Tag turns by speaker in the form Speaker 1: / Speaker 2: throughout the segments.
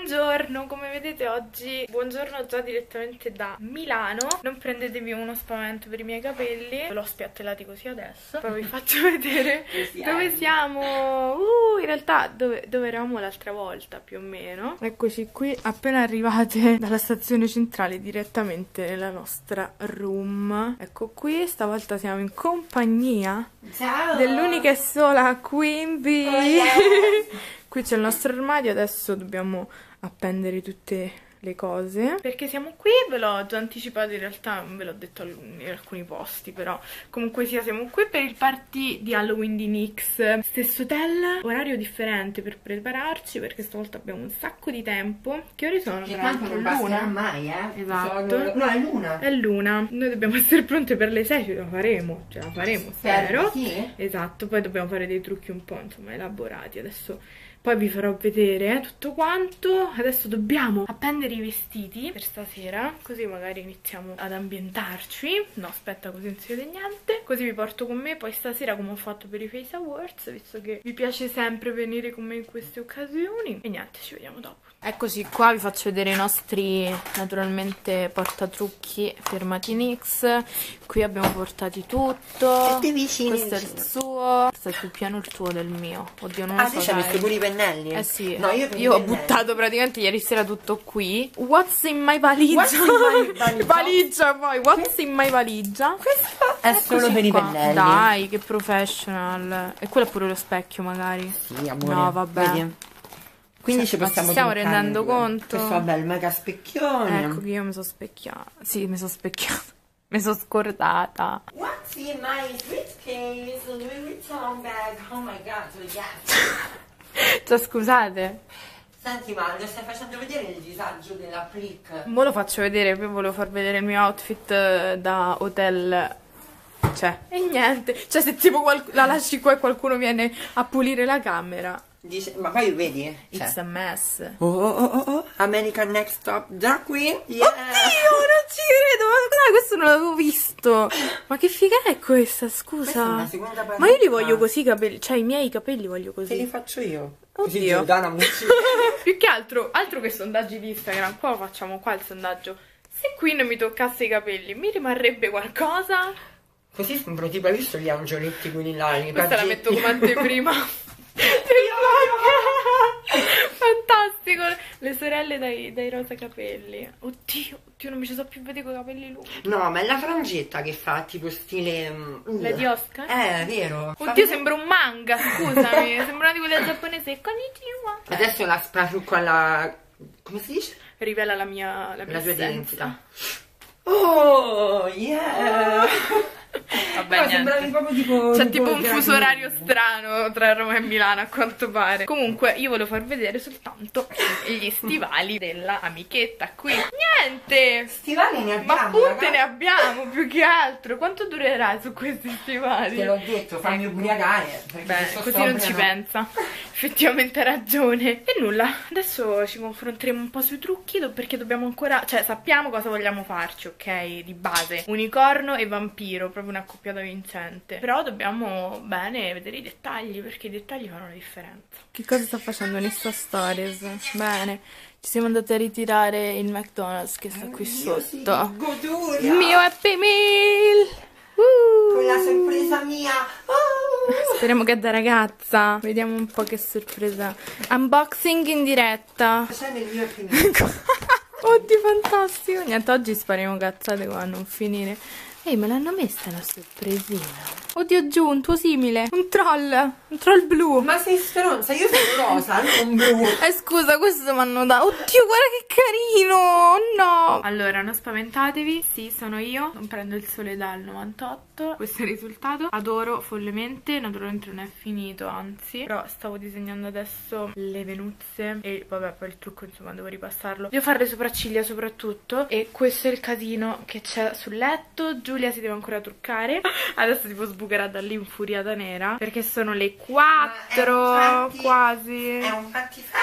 Speaker 1: Buongiorno, come vedete oggi, buongiorno già direttamente da Milano. Non prendetevi uno spavento per i miei capelli, ve l'ho spiattellati così adesso. Poi vi faccio vedere dove siamo. In realtà dove eravamo l'altra volta più o meno. Eccoci qui, appena arrivate dalla stazione centrale direttamente nella nostra room. Ecco qui, stavolta siamo in compagnia dell'unica e sola Queen Bee.
Speaker 2: Oh, yes.
Speaker 1: Qui c'è il nostro armadio, adesso dobbiamo appendere tutte le cose perché siamo qui, ve l'ho già anticipato, in realtà non ve l'ho detto in alcuni posti, però comunque sia siamo qui per il party di Halloween di NYX. Stesso hotel, orario differente per prepararci perché stavolta abbiamo un sacco di tempo. Che ore sono?
Speaker 2: Che tanto non basterà mai,
Speaker 1: Esatto.
Speaker 2: No, è l'una.
Speaker 1: È l'una. Noi dobbiamo essere pronte per le 6, ce la faremo, spero.
Speaker 2: Sì.
Speaker 1: Esatto, poi dobbiamo fare dei trucchi un po' insomma elaborati adesso. Poi vi farò vedere tutto quanto. Adesso dobbiamo appendere i vestiti per stasera, così magari iniziamo ad ambientarci. No, aspetta, così non si vede niente. Così vi porto con me poi stasera, come ho fatto per i Face Awards, visto che vi piace sempre venire con me in queste occasioni. E niente, ci vediamo dopo. Eccoci qua, vi faccio vedere i nostri, naturalmente, portatrucchi firmati NYX. Qui abbiamo portati tutto. Questo è il suo. Sta più piano il tuo del mio. Oddio, non lo so.
Speaker 2: Ci hai messo pure i pennelli?
Speaker 1: Eh sì.
Speaker 2: No,
Speaker 1: io ho buttato praticamente ieri sera tutto qui. What's in my valigia?
Speaker 2: What's in my
Speaker 1: valigia poi. What's in my valigia?
Speaker 2: Questo è solo per i pennelli.
Speaker 1: Dai, che professional. E quello è pure lo specchio magari.
Speaker 2: Sì, amore.
Speaker 1: No, vabbè.
Speaker 2: Vedi? Quindi ci possiamo
Speaker 1: stiamo rendendo conto.
Speaker 2: Questo è un bel mega specchione.
Speaker 1: Ecco che io mi sono specchiata. Sì, mi sono specchiata. Mi sono scordata.
Speaker 2: What's in my briefcase? Louis Vuitton bag. Oh my god, so yes.
Speaker 1: Cioè, scusate.
Speaker 2: Senti, ma lo stai facendo vedere il disagio della plic?
Speaker 1: Mo lo faccio vedere, poi volevo far vedere il mio outfit da hotel. Cioè, e niente. Cioè, se tipo la lasci qua e qualcuno viene a pulire la camera.
Speaker 2: Dice, ma poi vedi?
Speaker 1: It's a mess.
Speaker 2: Oh. American Next Top Drag Queen. Yeah.
Speaker 1: Oddio, non ci credo. Ma dai, questo non l'avevo visto. Ma che figa è questa, scusa?
Speaker 2: Questa è una seconda parte.
Speaker 1: Ma io li voglio così i capelli. Cioè, i miei capelli voglio così.
Speaker 2: Te li faccio io.
Speaker 1: Oddio.
Speaker 2: Così
Speaker 1: più che altro che sondaggi di Instagram. Qua lo facciamo qua il sondaggio. Se qui non mi toccasse i capelli, mi rimarrebbe qualcosa?
Speaker 2: Così sembro tipo, hai visto gli angioletti quelli là?
Speaker 1: Questa la metto come anteprima. Fantastico, le sorelle dai rosa capelli. Oddio, non mi ci so più vedere con i capelli lunghi.
Speaker 2: No, ma è la frangetta che fa tipo stile
Speaker 1: la di Oscar?
Speaker 2: È vero.
Speaker 1: Oddio, sembra un manga, scusami. Sembra una di quelle giapponese. Konnichiwa.
Speaker 2: Adesso la sprasciucco alla... come si dice?
Speaker 1: Rivela la mia
Speaker 2: tua identità. Oh, yeah.
Speaker 1: Vabbè,
Speaker 2: sembravi proprio tipo...
Speaker 1: C'è tipo un fuso orario strano tra Roma e Milano, a quanto pare. Comunque, io volevo far vedere soltanto gli stivali della amichetta qui. Niente!
Speaker 2: Stivali ne abbiamo,
Speaker 1: ma punte ne abbiamo, più che altro. Quanto durerai su questi stivali?
Speaker 2: Te l'ho detto, fammi ubriacare.
Speaker 1: Beh, così non ci pensa. Effettivamente ha ragione. E nulla, adesso ci confronteremo un po' sui trucchi, perché dobbiamo ancora... Cioè, sappiamo cosa vogliamo farci, ok? Di base. Unicorno e vampiro, proprio una accoppiata vincente. Però dobbiamo bene vedere i dettagli, perché i dettagli fanno la differenza. Che cosa sta facendo Insta Stories? Bene, ci siamo andati a ritirare il McDonald's che sta qui sotto.
Speaker 2: Goduria.
Speaker 1: Il mio Happy Meal!
Speaker 2: Con la sorpresa mia.
Speaker 1: Speriamo che è da ragazza. Vediamo un po' che sorpresa. Unboxing in diretta.
Speaker 2: C'è nel mio Happy Meal.
Speaker 1: Oddio, fantastico. Niente, oggi spariamo cazzate qua a non finire. Ehi, me l'hanno messa la sorpresina. Oddio, giù, un tuo simile. Un troll blu.
Speaker 2: Ma sei stronza, io sono rosa, non blu.
Speaker 1: Scusa, questo mi hanno dato. Oddio, guarda che carino. No. Allora, non spaventatevi. Sì, sono io. Non prendo il sole dal 98. Questo è il risultato. Adoro follemente. Naturalmente non è finito, anzi. Però stavo disegnando adesso le venuzze. E vabbè, poi il trucco, insomma, devo ripassarlo. Devo fare le sopracciglia soprattutto. E questo è il casino che c'è sul letto. Giulia si deve ancora truccare. Adesso tipo sbucherà da lì infuriata nera, perché sono le 4 quasi.
Speaker 2: È un fatti fetish.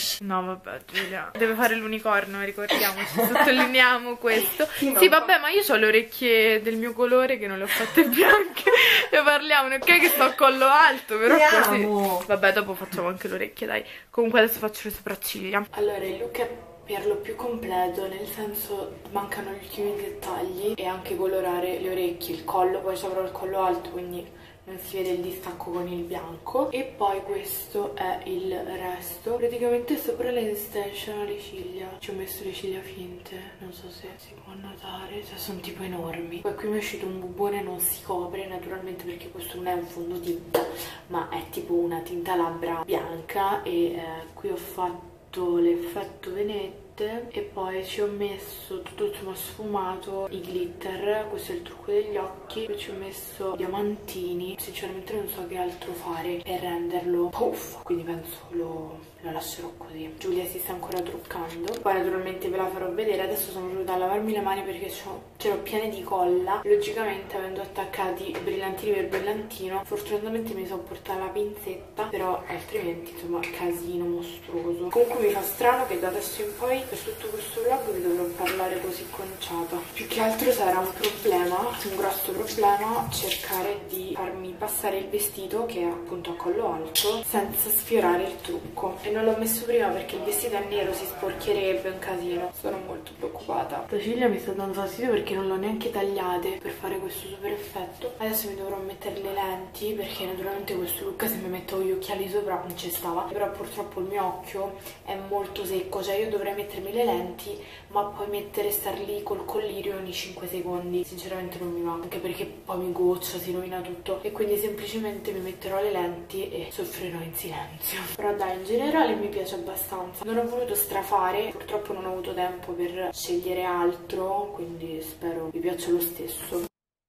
Speaker 1: No vabbè Giulia, deve fare l'unicorno, ricordiamoci, sottolineiamo questo. Sì vabbè, ma io ho le orecchie del mio colore che non le ho fatte bianche. E parliamo, ok che sto a collo alto, però così. Vabbè, dopo facciamo anche le orecchie, dai. Comunque adesso faccio le sopracciglia. Allora il look è per lo più completo, nel senso mancano gli ultimi dettagli e anche colorare le orecchie, il collo, poi avrò il collo alto quindi non si vede il distacco con il bianco. E poi questo è il resto. Praticamente sopra le extension alle ciglia ci ho messo le ciglia finte, non so se si può notare, cioè sono tipo enormi. Poi qui mi è uscito un bubbone, non si copre naturalmente perché questo non è un fondotinta ma è tipo una tinta labbra bianca. E qui ho fatto l'effetto venette e poi ci ho messo tutto insomma sfumato i glitter. Questo è il trucco degli occhi. Poi ci ho messo diamantini. Sinceramente non so che altro fare per renderlo puff, quindi penso lo lascerò così. Giulia si sta ancora truccando, poi naturalmente ve la farò vedere. Adesso sono venuta a lavarmi le mani perché c'ero piene di colla, logicamente avendo attaccati brillantini per brillantino. Fortunatamente mi sono portata la pinzetta, però altrimenti insomma casino mostruoso. Comunque mi fa strano che da adesso in poi per tutto questo vlog vi dovrò parlare così conciata. Più che altro sarà un problema, un grosso problema, cercare di farmi passare il vestito che è appunto a collo alto senza sfiorare il trucco. E non l'ho messo prima perché il vestito è nero, si sporcherebbe, un casino. Sono molto preoccupata. La ciglia mi sta dando fastidio perché non l'ho neanche tagliate per fare questo super effetto. Adesso mi dovrò mettere le lenti perché naturalmente questo look se mi metto gli occhiali sopra non ci stava. Però purtroppo il mio occhio è molto secco, cioè io dovrei mettermi le lenti ma poi star lì col collirio ogni 5 secondi sinceramente non mi va, anche perché poi mi goccia, si rovina tutto. E quindi semplicemente mi metterò le lenti e soffrirò in silenzio. Però dai, in generale mi piace abbastanza. Non ho voluto strafare, purtroppo non ho avuto tempo per scegliere altro, quindi spero vi piaccia lo stesso.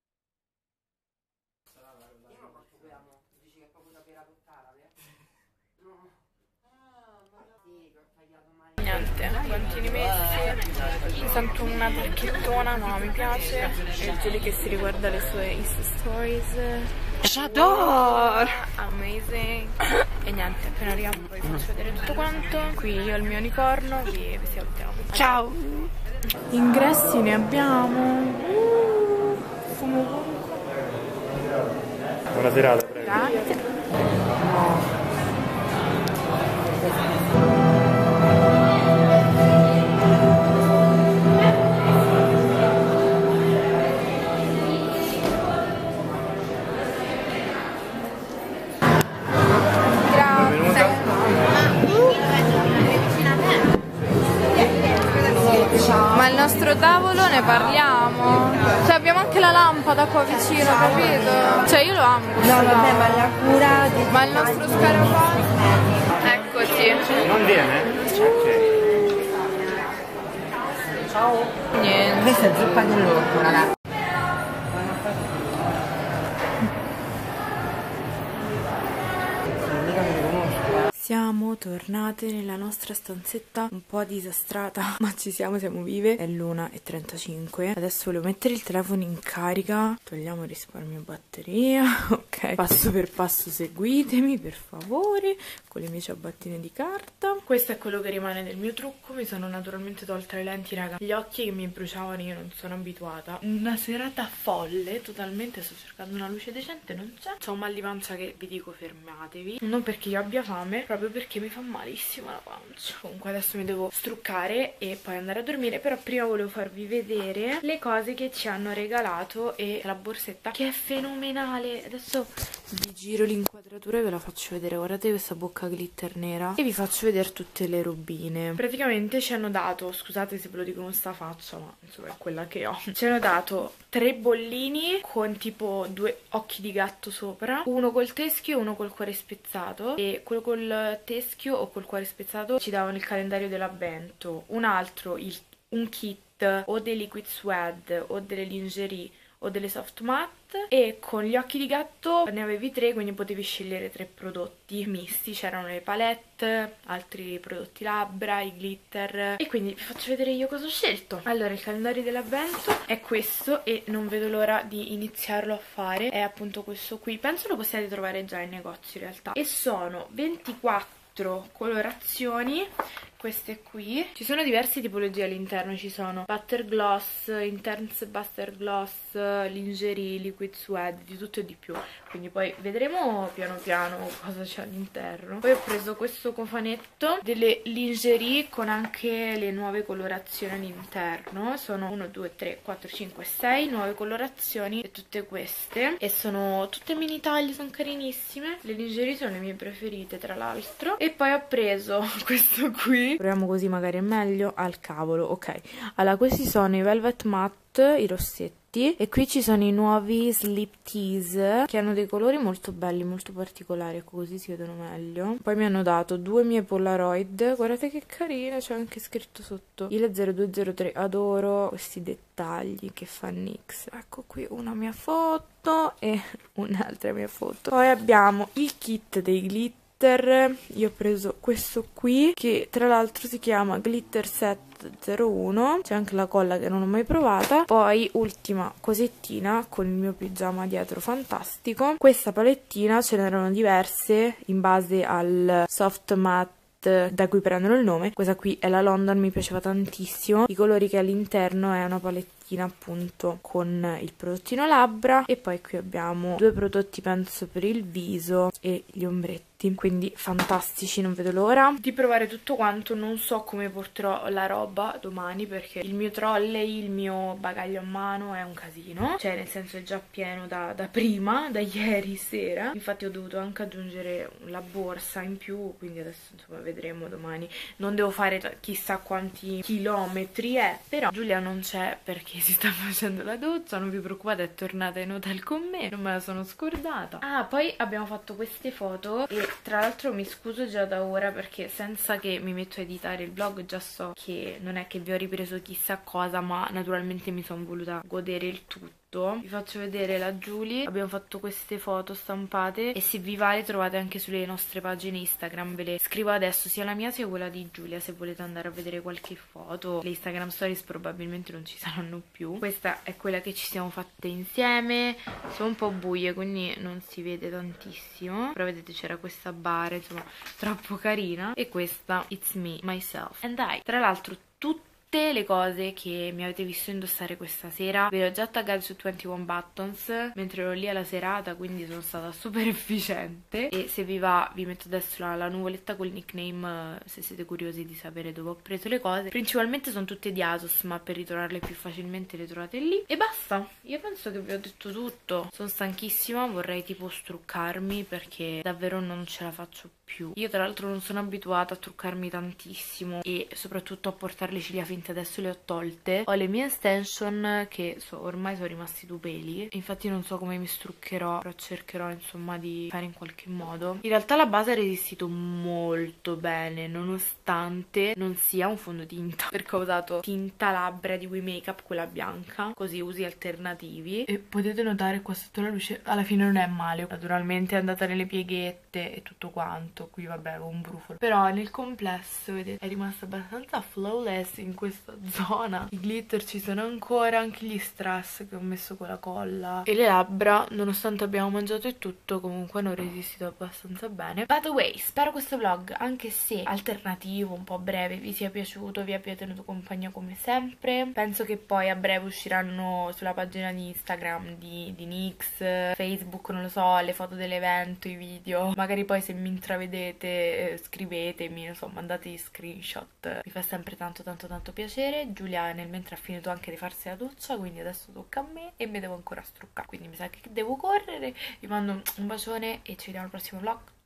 Speaker 1: Niente, guantini messi, mi sento una tarchettona, no, mi piace. E il Giulia che si riguarda le sue Insta Stories. J'adore! Amazing! E niente, appena arriviamo poi vi faccio vedere tutto quanto. Qui io e il mio unicorno, vi salutiamo. Ciao! Ingressi ne abbiamo. Fumo ovunque.
Speaker 3: Buona serata, prego.
Speaker 1: Grazie. Ma il nostro tavolo ne parliamo? Cioè abbiamo anche la lampada qua vicino, capito? Cioè io lo amo.
Speaker 4: No, vabbè, ma la cura di...
Speaker 1: Ma il nostro scarafaggio? Eccoci.
Speaker 3: Non viene? Ok.
Speaker 4: Ciao.
Speaker 1: Niente.
Speaker 4: Questa è zuppa dell'orco, ragazzi.
Speaker 1: Siamo tornate nella nostra stanzetta un po' disastrata, ma siamo vive. È l'1:35. Adesso volevo mettere il telefono in carica. Togliamo il risparmio batteria. Ok, passo per passo seguitemi per favore con le mie ciabattine di carta. Questo è quello che rimane del mio trucco. Mi sono naturalmente tolta le lenti, raga. Gli occhi che mi bruciavano, io non sono abituata. Una serata folle, totalmente. Sto cercando una luce decente, non c'è. C'ho un mal di pancia che vi dico fermatevi. Non perché io abbia fame, proprio perché mi fa malissimo la pancia. Comunque adesso mi devo struccare e poi andare a dormire. Però prima volevo farvi vedere le cose che ci hanno regalato e la borsetta che è fenomenale. Adesso vi giro l'inquadratura e ve la faccio vedere. Guardate questa bocca glitter nera e vi faccio vedere tutte le robine. Praticamente ci hanno dato, scusate se ve lo dico con sta faccia, ma insomma è quella che ho. Ci hanno dato 3 bollini con tipo 2 occhi di gatto sopra, uno col teschio e uno col cuore spezzato. E quello col teschio o col cuore spezzato ci davano il calendario dell'avvento, un altro un kit o dei liquid suede o delle lingerie o delle soft matte, e con gli occhi di gatto ne avevi 3, quindi potevi scegliere 3 prodotti misti. C'erano le palette, altri prodotti labbra, i glitter, e quindi vi faccio vedere io cosa ho scelto. Allora, il calendario dell'avvento è questo e non vedo l'ora di iniziarlo a fare. È appunto questo qui, penso lo possiate trovare già in negozio in realtà, e sono 24 4 colorazioni, queste qui. Ci sono diverse tipologie all'interno, ci sono butter gloss, intense butter gloss, lingerie, liquid suede, di tutto e di più, quindi poi vedremo piano piano cosa c'è all'interno. Poi ho preso questo cofanetto delle lingerie con anche le nuove colorazioni all'interno, sono 1, 2, 3, 4, 5, 6 nuove colorazioni e tutte queste, e sono tutte mini taglie, sono carinissime. Le lingerie sono le mie preferite tra l'altro. E poi ho preso questo qui, proviamo così magari è meglio. Al cavolo, ok. Allora, questi sono i velvet matte, i rossetti, e qui ci sono i nuovi slip tease che hanno dei colori molto belli, molto particolari, così si vedono meglio. Poi mi hanno dato 2 mie Polaroid, guardate che carine, c'è anche scritto sotto il 0203, adoro questi dettagli che fa NYX. Ecco qui una mia foto e un'altra mia foto. Poi abbiamo il kit dei glitter. Io ho preso questo qui che tra l'altro si chiama Glitter Set 01, c'è anche la colla che non ho mai provata. Poi ultima cosettina con il mio pigiama dietro fantastico, questa palettina, ce n'erano diverse in base al soft matte da cui prendono il nome. Questa qui è la London, mi piaceva tantissimo. I colori che all'interno è una palettina appunto con il prodottino labbra, e poi qui abbiamo 2 prodotti penso per il viso e gli ombretti, quindi fantastici, non vedo l'ora di provare tutto quanto. Non so come porterò la roba domani perché il mio trolley, il mio bagaglio a mano è un casino, cioè nel senso è già pieno da prima, da ieri sera. Infatti ho dovuto anche aggiungere la borsa in più, quindi adesso insomma vedremo domani. Non devo fare chissà quanti chilometri però Giulia non c'è perché si sta facendo la doccia, non vi preoccupate, è tornata in hotel con me, non me la sono scordata. Ah, poi abbiamo fatto queste foto e tra l'altro mi scuso già da ora perché senza che mi metto a editare il vlog già so che non è che vi ho ripreso chissà cosa, ma naturalmente mi sono voluta godere il tutto. Vi faccio vedere la Giulia, abbiamo fatto queste foto stampate e se vi va le trovate anche sulle nostre pagine Instagram, ve le scrivo adesso, sia la mia sia quella di Giulia, se volete andare a vedere qualche foto. Le Instagram stories probabilmente non ci saranno più. Questa è quella che ci siamo fatte insieme, sono un po' buie quindi non si vede tantissimo, però vedete c'era questa bara, insomma troppo carina, e questa It's Me, Myself and I. Tra l'altro tutte le cose che mi avete visto indossare questa sera ve le ho già taggate su 21 Buttons mentre ero lì alla serata, quindi sono stata super efficiente. E se vi va vi metto adesso la nuvoletta col nickname se siete curiosi di sapere dove ho preso le cose. Principalmente sono tutte di ASOS, ma per ritrovarle più facilmente le trovate lì. E basta, io penso che vi ho detto tutto. Sono stanchissima, vorrei tipo struccarmi perché davvero non ce la faccio più. Io tra l'altro non sono abituata a truccarmi tantissimo e soprattutto a portare le ciglia finte, adesso le ho tolte. Ho le mie extension che ormai sono rimasti 2 peli, infatti non so come mi struccherò, però cercherò insomma di fare in qualche modo. In realtà la base ha resistito molto bene nonostante non sia un fondotinta, perché ho usato tinta labbra di We Makeup, quella bianca, così usi alternativi, e potete notare qua sotto la luce alla fine non è male. Naturalmente è andata nelle pieghette e tutto quanto, qui vabbè avevo un brufolo, però nel complesso vedete è rimasta abbastanza flawless in questa zona. I glitter ci sono ancora, anche gli strass che ho messo con la colla, e le labbra nonostante abbiamo mangiato e tutto comunque hanno resistito abbastanza bene. By the way, spero questo vlog, anche se alternativo, un po' breve, vi sia piaciuto, vi abbia tenuto compagnia come sempre. Penso che poi a breve usciranno sulla pagina di Instagram di NYX, Facebook, non lo so, le foto dell'evento, i video. Magari poi se mi intravedete scrivetemi, non so, mandate gli screenshot, mi fa sempre tanto piacere. Giulia nel mentre ha finito anche di farsi la doccia, quindi adesso tocca a me e mi devo ancora struccare, quindi mi sa che devo correre. Vi mando un bacione e ci vediamo al prossimo vlog.